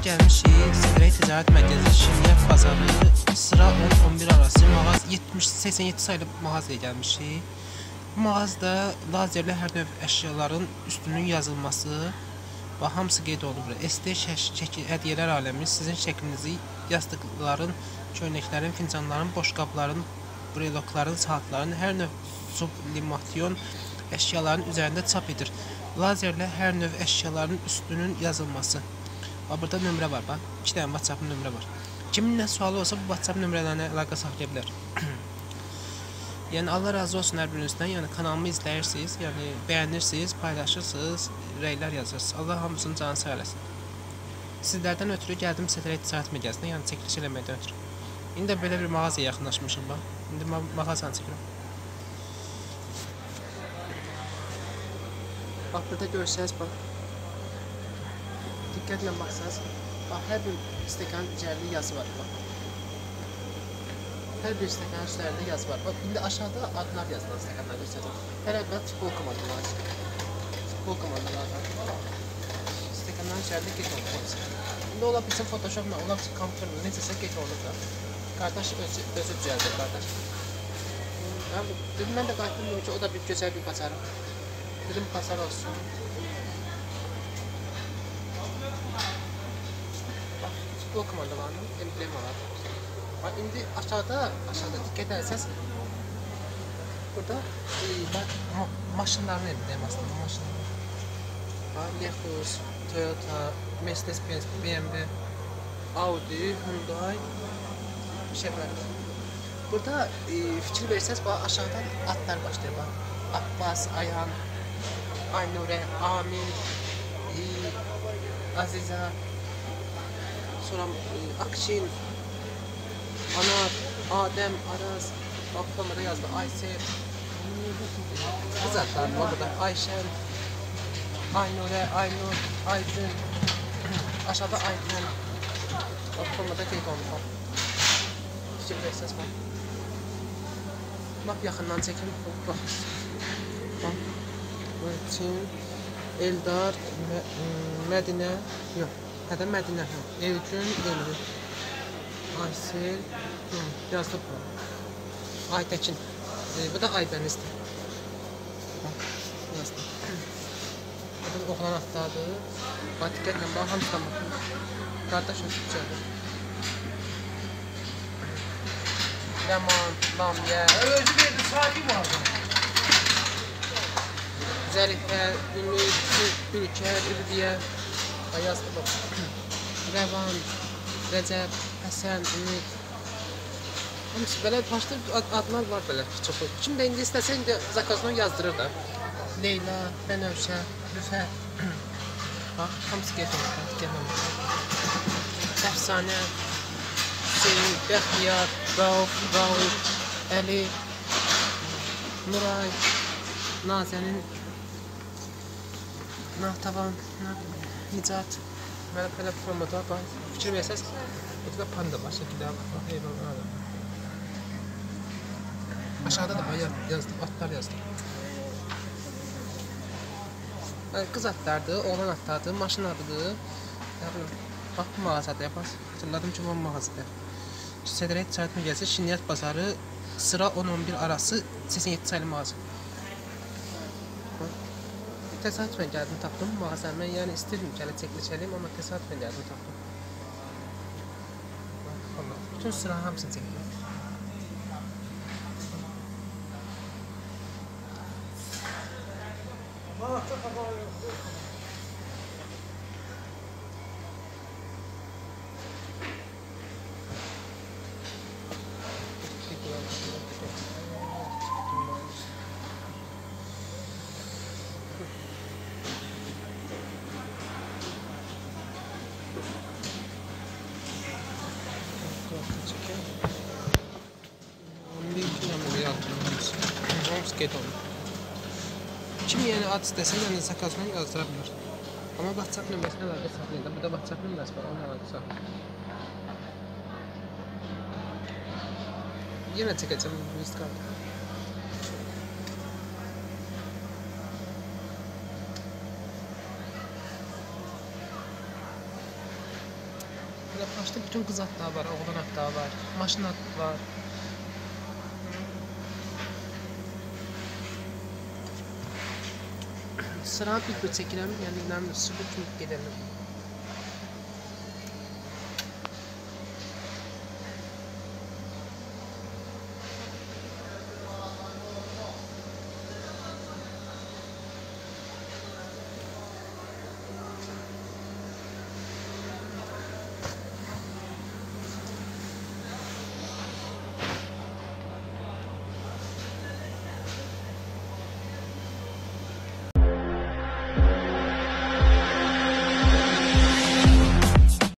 Gəlmişik Sədrəy Ticarət Mərkəzi Şirniyyat Bazarı sıra 10-11 arası mağaz 87 sayılı mağazaya gəlmişik. Bu mağazada lazerlə hər növ əşyaların üstünün yazılması və hamısı qeyd olunur. SD şəkil hədiyyələr aləmi sizin şəklinizi yastıqların, köynəklərin, fincanların, boşqabların, brelokların, saatların, hər növ sublimation əşyaların üzərində çap edir. Lazerlə hər növ əşyaların üstünün yazılması. Burada nömrə var, bax. 2 dənə WhatsApp nömrə var. Kiminlə sualı olsa bu WhatsApp nömrələrinə əlaqə saxlaya bilər. Yəni Allah razı olsun hər birinizdən. Yəni kanalımı izləyirsiniz, yəni bəyənirsiniz, paylaşırsınız, rəylər yazırsınız. Allah hamısının canını sağ eləsin. Sizlərdən ötürü gəldim Sədrəy Ticarət Mərkəzinə, yəni çəkiliş eləməkdən ötürü. İndi də belə bir mağazaya yaxınlaşmışım bax. İndi mağazanı çəkirəm. Bax burada görsəniz bax. Diqqətlə baxsanız, bax hər bir stəkanın üzərində yazı var bax. Hər bir stəkanın üzərində yazı var. Bax indi aşağıda adlar yazılan stəkanlar göstərəcəm. Hər əvvəl futbol komandaları. Futbol komandaları. Stəkanların üzərində qeyd olunur. İndi ola bilsin Photoshopla, ola bilsin kompüterlə necəsə qeyd olunur da. Qardaş özü düzəldir qardaş. Dedim mən də qayıtdım ki, o da bir gözəl bir bazarım. Dedim bazar olsun. Futbol komandalarının emblemi var. İndi aşağıda diqqət etsəz burada maşınların emblemi aslında maşınlar. Lexus, Toyota, Mercedes-Benz, BMW, Audi, Hyundai, Chevrolet. Burada fikir versəz aşağıdan adlar başlayır. Abbas, Ayhan, Aynurə, Amin, Aziza, sonra Akşin, Anar, Adem, Araz, bakımda yazdı Aysel, kız adlar burada Ayşen, Aynurə, Aynur, Aydın, aşağıda Aydın, bakımda qeyd olunur. Fikir versəz bax. Bax yaxından çəkim, bax. Çin, Eldar, Mədinə, yox, hədə Mədinə, Elgün, Elgün, Aysel, yazılıb bu, Aytəkin, bu da Aydənizdir, yazdım, buradan oğlan atladı, diqqətlə bax, hamısından baxın, qardaş özü gücədir, Ləman, Lamyə, özü verdi, sahibi vardı. Zərifə, Ümid, Ülkər, Ülviyə, yazdı bax, Rəvan, Rəcəb, Həsən, Ümid. Hamısı belə başda adlar var belə çoxu. Kim də indi istəsə indi zakazını yazdırır da. Leyla, Bənövşə, Rüfə. Bax, hamısı qeyd olunur. Əfsanə, Hüseyin, Bəxtiyar, Rauf, Əli, Nuray, Nazənin, Natavan, Nicat, belə formada var. Fikir versəz, burada panda var, şəkildə heyvanlar var. Aşağıda da yazdım, atlar yazdım. Qız atlardır, oğlan atlardır, maşın adıdır. Bax, bu mağazadır, hatırladım ki, bu mağazadır. Sədrəy Ticarət Mərkəzi Şirniyyat Bazarı sıra 10-11 arası 87 sayılı mağaza. Təsadüfən gəldim tapdım mağazanı. Mən yəni istəyirdim gəlib çəkilişəliyim, amma təsadüfən gəldim tapdım. Allah, bütün sıra hamısını çəkdim. Kim yəni ad istəsə, yəni zakazını yazdıra bilər. Amma WhatsApp nömrəsinə əlaqə saxlayın. Burada WhatsApp nömrəsi var, ona əlaqə saxlayın. Yenə çəkəcəm list kartı. Başda bütün qız atları var, oğlan atları var, maşın atı var. Sıra bir çəkirəm, yəni inanın sübut kimi gedəlim.